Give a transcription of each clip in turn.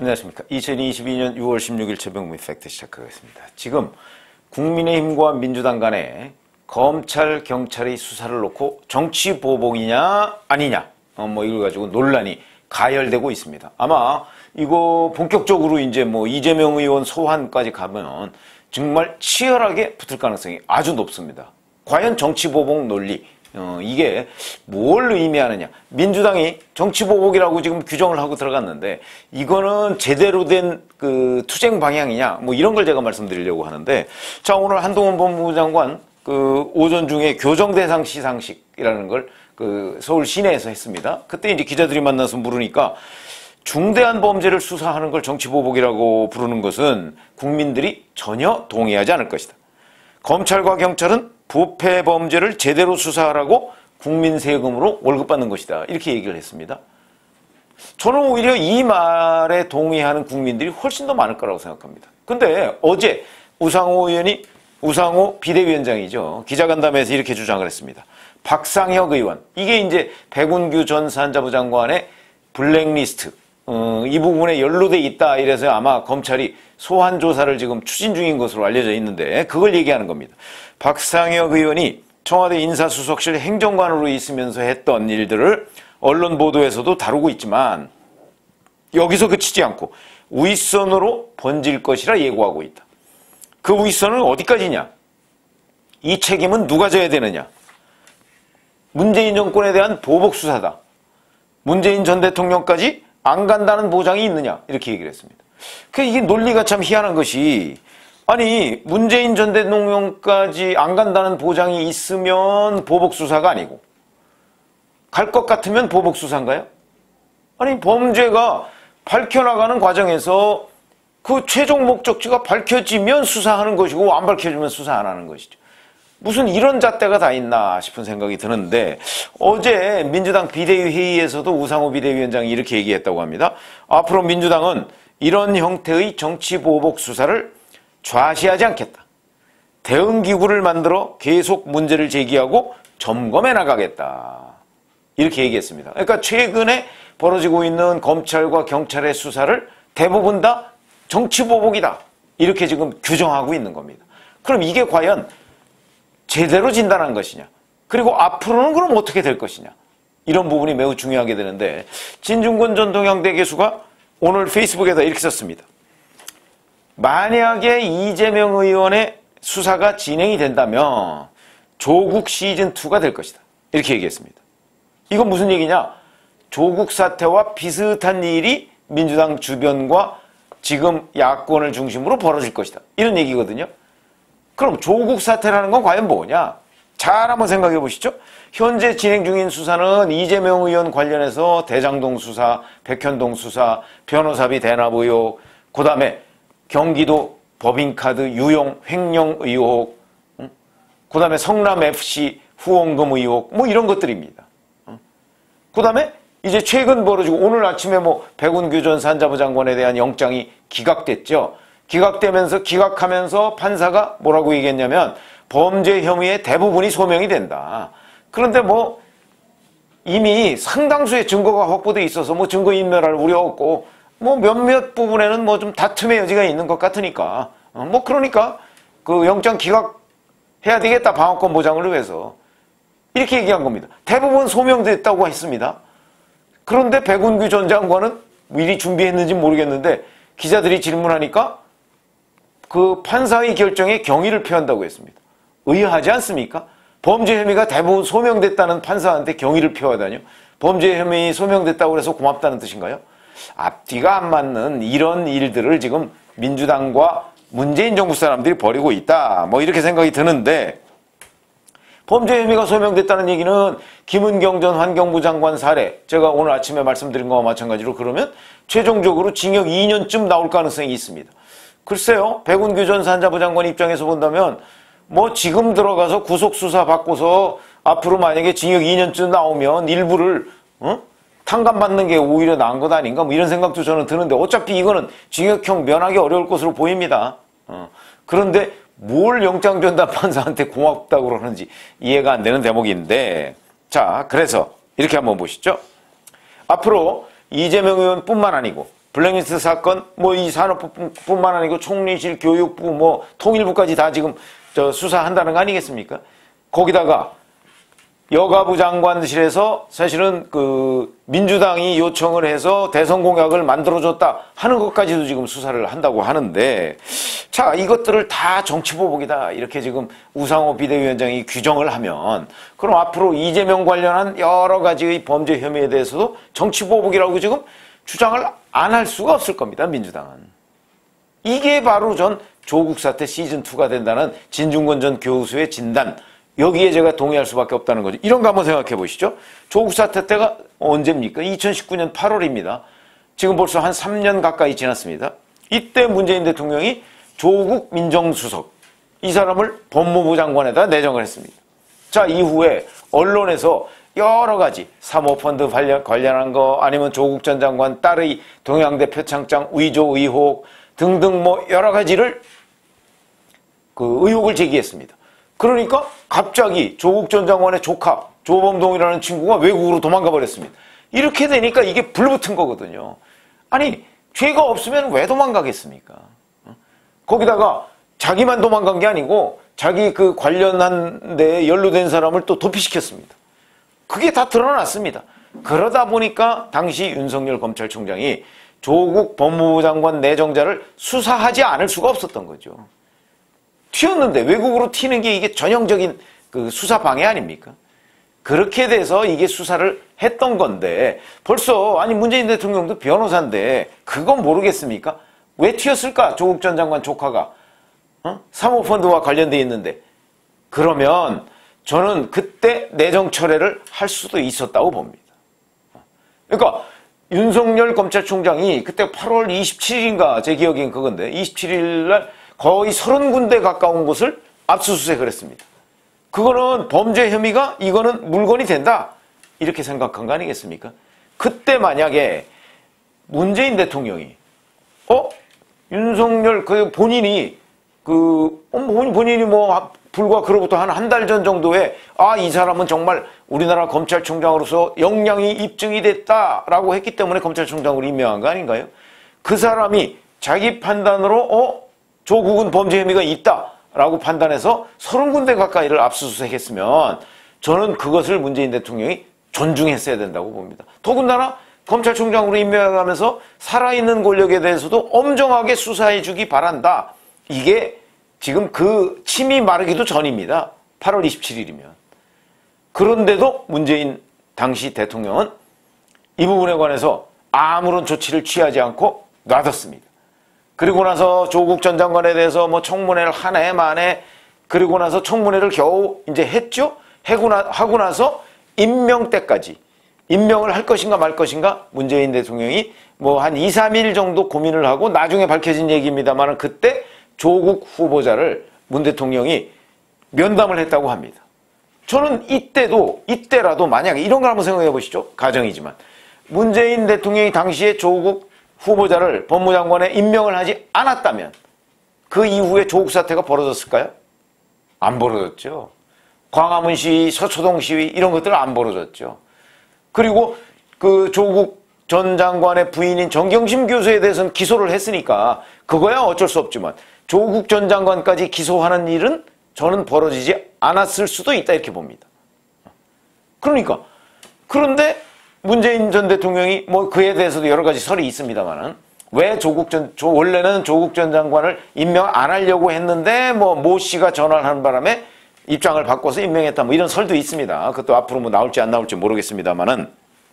안녕하십니까. 2022년 6월 16일 최병무 팩트 시작하겠습니다. 지금 국민의힘과 민주당 간에 검찰, 경찰의 수사를 놓고 정치 보복이냐 아니냐 이걸 가지고 논란이 가열되고 있습니다. 아마 이거 본격적으로 이제 이재명 의원 소환까지 가면 정말 치열하게 붙을 가능성이 아주 높습니다. 과연 정치 보복 논리 이게 뭘 의미하느냐. 민주당이 정치보복이라고 지금 규정을 하고 들어갔는데 이거는 제대로 된 그 투쟁 방향이냐 이런 걸 제가 말씀드리려고 하는데, 자, 오늘 한동훈 법무부 장관 오전 중에 교정 대상 시상식이라는 걸 서울 시내에서 했습니다. 그때 이제 기자들이 만나서 물으니까 중대한 범죄를 수사하는 걸 정치보복이라고 부르는 것은 국민들이 전혀 동의하지 않을 것이다. 검찰과 경찰은 부패 범죄를 제대로 수사하라고 국민 세금으로 월급 받는 것이다. 이렇게 얘기를 했습니다. 저는 오히려 이 말에 동의하는 국민들이 훨씬 더 많을 거라고 생각합니다. 근데 어제 우상호 비대위원장이죠. 기자간담회에서 이렇게 주장을 했습니다. 박상혁 의원, 이게 이제 백운규 전 산자부 장관의 블랙리스트, 이 부분에 연루돼 있다. 이래서 아마 검찰이 소환 조사를 지금 추진 중인 것으로 알려져 있는데 그걸 얘기하는 겁니다. 박상혁 의원이 청와대 인사수석실 행정관으로 있으면서 했던 일들을 언론 보도에서도 다루고 있지만 여기서 그치지 않고 윗선으로 번질 것이라 예고하고 있다. 그 윗선은 어디까지냐? 이 책임은 누가 져야 되느냐? 문재인 정권에 대한 보복 수사다. 문재인 전 대통령까지 안 간다는 보장이 있느냐? 이렇게 얘기를 했습니다. 이게 논리가 참 희한한 것이, 아니 문재인 전 대통령까지 안 간다는 보장이 있으면 보복 수사가 아니고 갈 것 같으면 보복 수사인가요? 아니 범죄가 밝혀나가는 과정에서 그 최종 목적지가 밝혀지면 수사하는 것이고 안 밝혀지면 수사 안 하는 것이죠. 무슨 이런 잣대가 다 있나 싶은 생각이 드는데, 어제 민주당 비대위 회의에서도 우상호 비대위원장이 이렇게 얘기했다고 합니다. 앞으로 민주당은 이런 형태의 정치 보복 수사를 좌시하지 않겠다. 대응기구를 만들어 계속 문제를 제기하고 점검해 나가겠다. 이렇게 얘기했습니다. 그러니까 최근에 벌어지고 있는 검찰과 경찰의 수사를 대부분 다 정치보복이다. 이렇게 지금 규정하고 있는 겁니다. 그럼 이게 과연 제대로 진단한 것이냐? 그리고 앞으로는 그럼 어떻게 될 것이냐? 이런 부분이 매우 중요하게 되는데, 진중권 전 동양대 교수가 오늘 페이스북에다 이렇게 썼습니다. 만약에 이재명 의원의 수사가 진행이 된다면 조국 시즌2가 될 것이다. 이렇게 얘기했습니다. 이건 무슨 얘기냐? 조국 사태와 비슷한 일이 민주당 주변과 지금 야권을 중심으로 벌어질 것이다. 이런 얘기거든요. 그럼 조국 사태라는 건 과연 뭐냐? 잘 한번 생각해 보시죠. 현재 진행 중인 수사는 이재명 의원 관련해서 대장동 수사, 백현동 수사, 변호사비 대납 의혹, 그 다음에 경기도 법인카드 유용 횡령 의혹, 그 다음에 성남FC 후원금 의혹, 이런 것들입니다. 그 다음에 이제 최근 벌어지고 오늘 아침에 백운규 전 산자부 장관에 대한 영장이 기각됐죠. 기각하면서 판사가 뭐라고 얘기했냐면 범죄 혐의의 대부분이 소명이 된다. 그런데 이미 상당수의 증거가 확보돼 있어서 증거인멸할 우려 없고 몇몇 부분에는 좀 다툼의 여지가 있는 것 같으니까 그러니까 그 영장 기각해야 되겠다. 방어권 보장을 위해서. 이렇게 얘기한 겁니다. 대부분 소명됐다고 했습니다. 그런데 백운규 전 장관은 미리 준비했는지 모르겠는데 기자들이 질문하니까 그 판사의 결정에 경의를 표한다고 했습니다. 의아하지 않습니까? 범죄 혐의가 대부분 소명됐다는 판사한테 경의를 표하다니요? 범죄 혐의 소명됐다고 해서 고맙다는 뜻인가요? 앞뒤가 안 맞는 이런 일들을 지금 민주당과 문재인 정부 사람들이 벌이고 있다. 이렇게 생각이 드는데, 범죄 혐의가 소명됐다는 얘기는 김은경 전 환경부 장관 사례, 제가 오늘 아침에 말씀드린 거와 마찬가지로 그러면 최종적으로 징역 2년쯤 나올 가능성이 있습니다. 글쎄요, 백운규 전 산자부 장관 입장에서 본다면 지금 들어가서 구속수사 받고서 앞으로 만약에 징역 2년쯤 나오면 일부를 탕감받는 게 오히려 나은 것 아닌가 이런 생각도 저는 드는데, 어차피 이거는 징역형 면하기 어려울 것으로 보입니다. 그런데 뭘 영장전담 판사한테 고맙다고 그러는지 이해가 안 되는 대목인데, 자, 그래서 이렇게 한번 보시죠. 앞으로 이재명 의원뿐만 아니고 블랙리스트 사건, 뭐 이 산업부뿐만 아니고 총리실, 교육부, 뭐 통일부까지 다 지금 수사한다는 거 아니겠습니까? 거기다가 여가부 장관실에서 사실은 그 민주당이 요청을 해서 대선 공약을 만들어줬다 하는 것까지도 지금 수사를 한다고 하는데, 자, 이것들을 다 정치보복이다 이렇게 지금 우상호 비대위원장이 규정을 하면, 그럼 앞으로 이재명 관련한 여러 가지의 범죄 혐의에 대해서도 정치보복이라고 지금 주장을 안 할 수가 없을 겁니다, 민주당은. 이게 바로 전 조국 사태 시즌2가 된다는 진중권 전 교수의 진단, 여기에 제가 동의할 수밖에 없다는 거죠. 이런 거 한번 생각해 보시죠. 조국 사태 때가 언제입니까? 2019년 8월입니다. 지금 벌써 한 3년 가까이 지났습니다. 이때 문재인 대통령이 조국 민정수석, 이 사람을 법무부 장관에다 내정을 했습니다. 자, 이후에 언론에서 여러 가지 사모펀드 관련한 거, 아니면 조국 전 장관 딸의 동양대 표창장 위조 의혹 등등 뭐 여러 가지를 의혹을 제기했습니다. 그러니까 갑자기 조국 전 장관의 조카 조범동이라는 친구가 외국으로 도망가 버렸습니다. 이렇게 되니까 이게 불붙은 거거든요. 아니, 죄가 없으면 왜 도망가겠습니까? 거기다가 자기만 도망간 게 아니고 자기 그 관련한 데에 연루된 사람을 또 도피시켰습니다. 그게 다 드러났습니다. 그러다 보니까 당시 윤석열 검찰총장이 조국 법무부 장관 내정자를 수사하지 않을 수가 없었던 거죠. 튀었는데, 외국으로 튀는 게 이게 전형적인 그 수사 방해 아닙니까? 그렇게 돼서 이게 수사를 했던 건데, 벌써, 아니, 문재인 대통령도 변호사인데, 그건 모르겠습니까? 왜 튀었을까? 조국 전 장관 조카가. 사모펀드와 관련돼 있는데. 그러면 저는 그때 내정 철회를 할 수도 있었다고 봅니다. 그러니까, 윤석열 검찰총장이 그때 8월 27일인가, 제 기억엔 그건데, 27일 날 거의 30군데 가까운 곳을 압수수색을 했습니다. 그거는 범죄 혐의가 이거는 물건이 된다, 이렇게 생각한 거 아니겠습니까? 그때 문재인 대통령이 윤석열 본인이 본인이 불과 그로부터 한 달 전 정도에 이 사람은 정말 우리나라 검찰총장으로서 역량이 입증이 됐다라고 했기 때문에 검찰총장으로 임명한 거 아닌가요? 그 사람이 자기 판단으로 조국은 범죄 혐의가 있다라고 판단해서 30군데 가까이를 압수수색했으면 저는 그것을 문재인 대통령이 존중했어야 된다고 봅니다. 더군다나 검찰총장으로 임명하면서 살아있는 권력에 대해서도 엄정하게 수사해주기 바란다. 이게 지금 그 침이 마르기도 전입니다. 8월 27일이면. 그런데도 문재인 당시 대통령은 이 부분에 관해서 아무런 조치를 취하지 않고 놔뒀습니다. 그리고 나서 조국 전 장관에 대해서 청문회를 한 해 만에, 그리고 나서 청문회를 겨우 이제 했죠? 하고 나서 임명 때까지, 임명을 할 것인가 말 것인가 문재인 대통령이 한 2, 3일 정도 고민을 하고 나중에 밝혀진 얘기입니다만, 그때 조국 후보자를 문 대통령이 면담을 했다고 합니다. 저는 이때라도 만약에 이런 걸 한번 생각해 보시죠. 가정이지만. 문재인 대통령이 당시에 조국 후보자를 법무장관에 임명을 하지 않았다면 그 이후에 조국 사태가 벌어졌을까요? 안 벌어졌죠. 광화문 시위, 서초동 시위 이런 것들은 안 벌어졌죠. 그리고 그 조국 전 장관의 부인인 정경심 교수에 대해서는 기소를 했으니까 그거야 어쩔 수 없지만 조국 전 장관까지 기소하는 일은 저는 벌어지지 않았을 수도 있다, 이렇게 봅니다. 그런데 문재인 전 대통령이 그에 대해서도 여러 가지 설이 있습니다만은, 왜 원래는 조국 전 장관을 임명 안 하려고 했는데 모 씨가 전화를 하는 바람에 입장을 바꿔서 임명했다, 이런 설도 있습니다. 그것도 앞으로 나올지 안 나올지 모르겠습니다만은,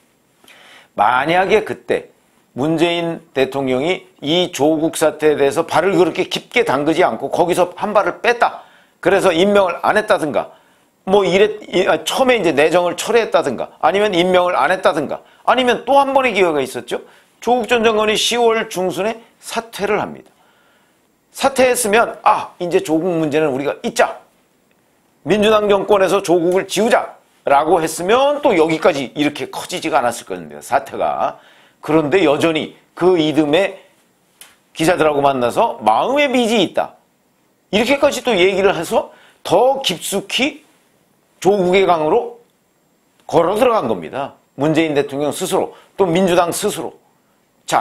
만약에 그때 문재인 대통령이 이 조국 사태에 대해서 발을 그렇게 깊게 담그지 않고 거기서 한 발을 뺐다, 그래서 임명을 안 했다든가, 처음에 이제 내정을 철회했다든가, 아니면 임명을 안 했다든가, 아니면 또 한 번의 기회가 있었죠. 조국 전 장관이 10월 중순에 사퇴를 합니다. 사퇴했으면, 이제 조국 문제는 우리가 잊자. 민주당 정권에서 조국을 지우자라고 했으면 또 여기까지 이렇게 커지지가 않았을 겁니다, 사태가. 그런데 여전히 그 이듬해 기자들하고 만나서 마음의 빚이 있다, 이렇게까지 또 얘기를 해서 더 깊숙이 조국의 강으로 걸어 들어간 겁니다. 문재인 대통령 스스로, 또 민주당 스스로. 자,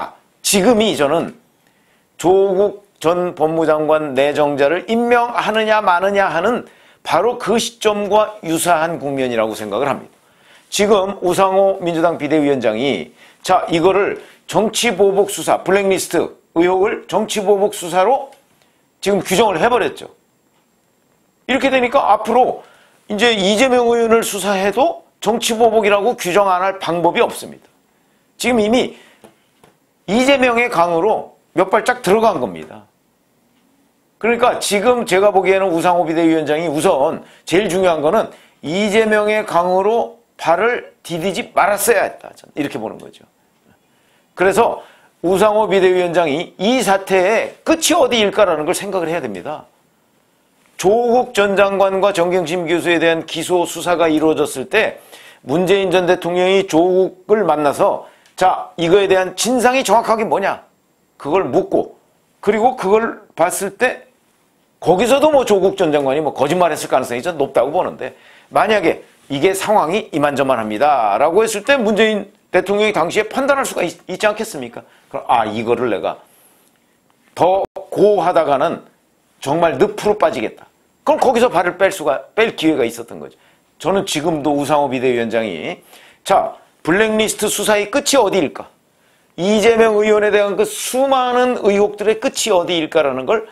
지금이 저는 조국 전 법무장관 내정자를 임명하느냐 마느냐 하는 바로 그 시점과 유사한 국면이라고 생각을 합니다. 지금 우상호 민주당 비대위원장이 자, 이거를 정치보복 수사, 블랙리스트 의혹을 정치보복 수사로 지금 규정을 해버렸죠. 이렇게 되니까 앞으로 이제 이재명 의원을 수사해도 정치보복이라고 규정 안 할 방법이 없습니다. 지금 이미 이재명의 강으로 몇 발짝 들어간 겁니다. 그러니까 지금 제가 보기에는 우상호 비대위원장이 우선 제일 중요한 거는 이재명의 강으로 발을 디디지 말았어야 했다. 저는 이렇게 보는 거죠. 그래서 우상호 비대위원장이 이 사태의 끝이 어디일까라는 걸 생각을 해야 됩니다. 조국 전 장관과 정경심 교수에 대한 기소 수사가 이루어졌을 때 문재인 전 대통령이 조국을 만나서 자, 이거에 대한 진상이 정확하게 뭐냐? 그걸 묻고 그리고 그걸 봤을 때 거기서도 뭐 조국 전 장관이 뭐 거짓말했을 가능성이 좀 높다고 보는데 만약에 이게 상황이 이만저만합니다 라고 했을 때 문재인 대통령이 당시에 판단할 수가 있지 않겠습니까? 그럼 이거를 내가 더 고하다가는 정말 늪으로 빠지겠다. 그럼 거기서 발을 뺄 기회가 있었던 거죠. 저는 지금도 우상호 비대위원장이 자, 블랙리스트 수사의 끝이 어디일까? 이재명 의원에 대한 그 수많은 의혹들의 끝이 어디일까라는 걸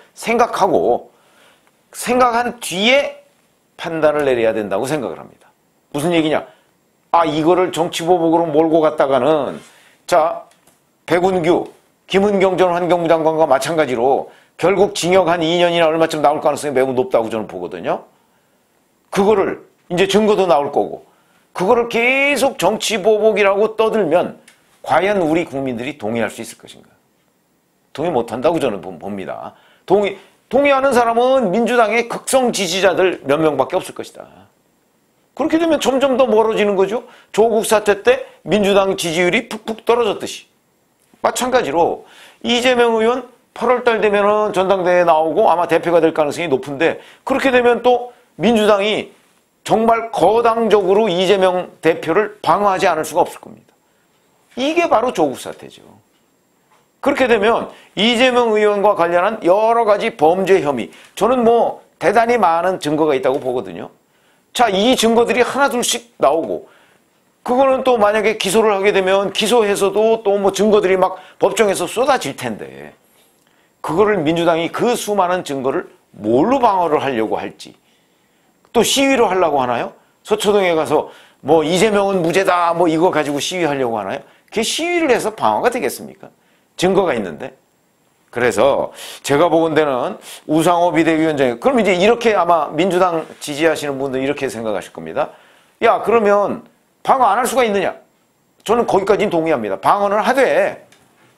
생각한 뒤에 판단을 내려야 된다고 생각을 합니다. 무슨 얘기냐? 이거를 정치보복으로 몰고 갔다가는 자, 백운규, 김은경 전 환경부 장관과 마찬가지로 결국 징역 한 2년이나 얼마쯤 나올 가능성이 매우 높다고 저는 보거든요. 그거를 이제 증거도 나올 거고 그거를 계속 정치보복이라고 떠들면 과연 우리 국민들이 동의할 수 있을 것인가? 동의 못한다고 저는 봅니다. 동의하는 사람은 민주당의 극성 지지자들 몇 명밖에 없을 것이다. 그렇게 되면 점점 더 멀어지는 거죠. 조국 사태 때 민주당 지지율이 푹푹 떨어졌듯이. 마찬가지로 이재명 의원 8월달 되면은 전당대회에 나오고 아마 대표가 될 가능성이 높은데 그렇게 되면 또 민주당이 정말 거당적으로 이재명 대표를 방어하지 않을 수가 없을 겁니다. 이게 바로 조국 사태죠. 그렇게 되면 이재명 의원과 관련한 여러 가지 범죄 혐의 저는 뭐 대단히 많은 증거가 있다고 보거든요. 자, 이 증거들이 하나둘씩 나오고 그거는 또 만약에 기소를 하게 되면 기소해서도 또 뭐 증거들이 막 법정에서 쏟아질 텐데 그거를 민주당이 그 수많은 증거를 뭘로 방어를 하려고 할지 또 시위로 하려고 하나요? 서초동에 가서 뭐 이재명은 무죄다 뭐 이거 가지고 시위하려고 하나요? 그게 시위를 해서 방어가 되겠습니까? 증거가 있는데. 그래서 제가 보건대는 우상호 비대위원장이 그럼 이제 이렇게 아마 민주당 지지하시는 분들 이렇게 생각하실 겁니다. 야, 그러면 방어 안 할 수가 있느냐? 저는 거기까지는 동의합니다. 방어는 하되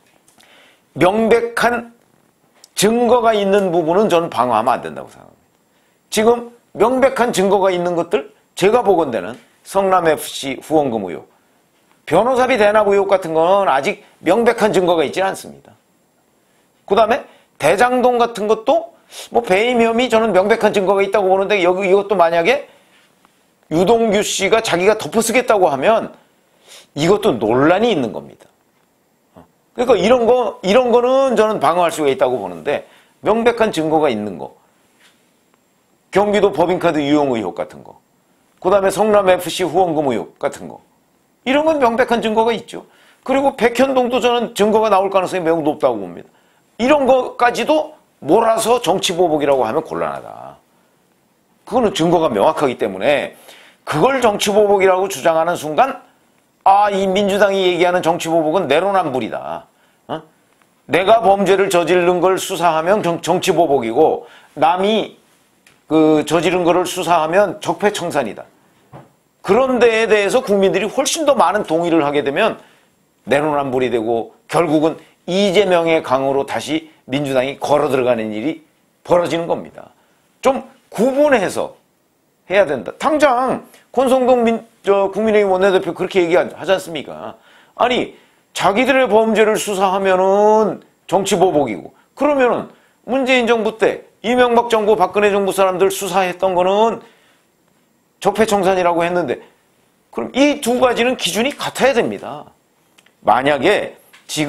명백한 증거가 있는 부분은 저는 방어하면 안 된다고 생각합니다. 지금 명백한 증거가 있는 것들 제가 보건대는 성남FC 후원금 의혹, 변호사비 대납 의혹 같은 건 아직 명백한 증거가 있지는 않습니다. 그 다음에 대장동 같은 것도 뭐 배임 혐의 저는 명백한 증거가 있다고 보는데 이것도 만약에 유동규 씨가 자기가 덮어쓰겠다고 하면 이것도 논란이 있는 겁니다. 그러니까 이런 거는 저는 방어할 수가 있다고 보는데 명백한 증거가 있는 거. 경기도 법인카드 유용 의혹 같은 거. 그 다음에 성남FC 후원금 의혹 같은 거. 이런 건 명백한 증거가 있죠. 그리고 백현동도 저는 증거가 나올 가능성이 매우 높다고 봅니다. 이런 것까지도 몰아서 정치보복이라고 하면 곤란하다. 그거는 증거가 명확하기 때문에 그걸 정치보복이라고 주장하는 순간 이 민주당이 얘기하는 정치보복은 내로남불이다. 내가 범죄를 저지른 걸 수사하면 정치보복이고 남이 그 저지른 거를 수사하면 적폐청산이다. 그런 데에 대해서 국민들이 훨씬 더 많은 동의를 하게 되면 내로남불이 되고 결국은 이재명의 강으로 다시 민주당이 걸어 들어가는 일이 벌어지는 겁니다. 좀 구분해서 해야 된다. 당장 권성동 국민의힘 원내대표 그렇게 얘기하지 않습니까? 아니 자기들의 범죄를 수사하면은 정치보복이고 그러면은 문재인 정부 때 이명박 정부 박근혜 정부 사람들 수사했던 거는 적폐청산이라고 했는데 그럼 이 두 가지는 기준이 같아야 됩니다. 만약에 지금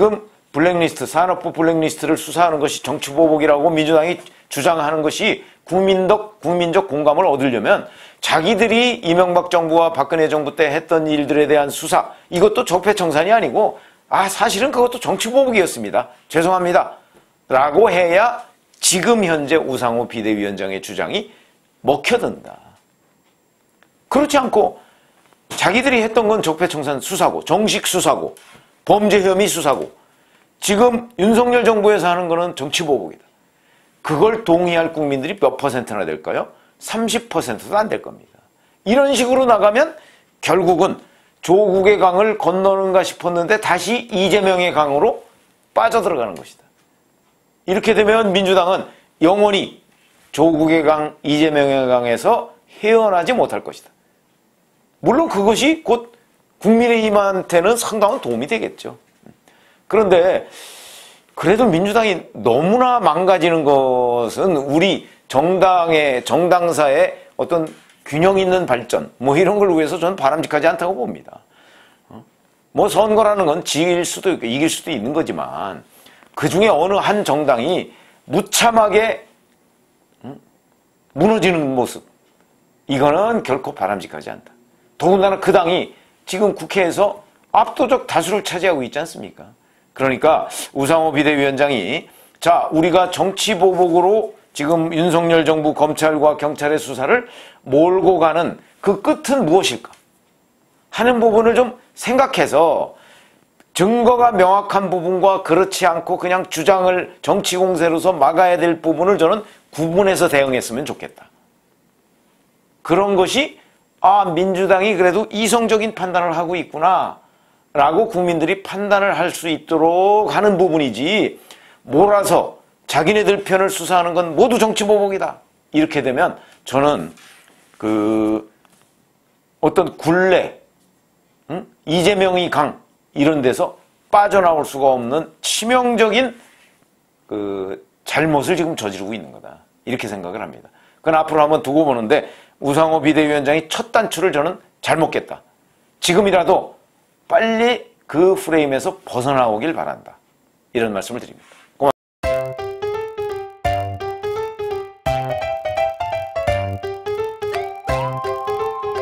블랙리스트, 산업부 블랙리스트를 수사하는 것이 정치보복이라고 민주당이 주장하는 것이 국민적 공감을 얻으려면 자기들이 이명박 정부와 박근혜 정부 때 했던 일들에 대한 수사, 이것도 적폐청산이 아니고 사실은 그것도 정치보복이었습니다. 죄송합니다. 라고 해야 지금 현재 우상호 비대위원장의 주장이 먹혀든다. 그렇지 않고 자기들이 했던 건 적폐청산 수사고, 정식 수사고, 범죄 혐의 수사고, 지금 윤석열 정부에서 하는 거는 정치보복이다. 그걸 동의할 국민들이 몇 퍼센트나 될까요? 30%도 안 될 겁니다. 이런 식으로 나가면 결국은 조국의 강을 건너는가 싶었는데 다시 이재명의 강으로 빠져들어가는 것이다. 이렇게 되면 민주당은 영원히 조국의 강, 이재명의 강에서 헤어나지 못할 것이다. 물론 그것이 곧 국민의힘한테는 상당한 도움이 되겠죠. 그런데 그래도 민주당이 너무나 망가지는 것은 우리 정당사의 어떤 균형 있는 발전, 이런 걸 위해서 저는 바람직하지 않다고 봅니다. 선거라는 건 이길 수도 있고 이길 수도 있는 거지만 그 중에 어느 한 정당이 무참하게 무너지는 모습, 이거는 결코 바람직하지 않다. 더군다나 그 당이 지금 국회에서 압도적 다수를 차지하고 있지 않습니까? 그러니까 우상호 비대위원장이 우리가 정치보복으로 지금 윤석열 정부 검찰과 경찰의 수사를 몰고 가는 그 끝은 무엇일까 하는 부분을 좀 생각해서 증거가 명확한 부분과 그렇지 않고 그냥 주장을 정치 공세로서 막아야 될 부분을 저는 구분해서 대응했으면 좋겠다. 그런 것이 민주당이 그래도 이성적인 판단을 하고 있구나 라고 국민들이 판단을 할 수 있도록 하는 부분이지, 몰아서 자기네들 편을 수사하는 건 모두 정치보복이다 이렇게 되면 저는 어떤 굴레, 이재명이 강 이런 데서 빠져나올 수가 없는 치명적인 잘못을 지금 저지르고 있는 거다 이렇게 생각을 합니다. 그건 앞으로 한번 두고 보는데 우상호 비대위원장이 첫 단추를 저는 잘못 깼다. 지금이라도 빨리 그 프레임에서 벗어나오길 바란다. 이런 말씀을 드립니다.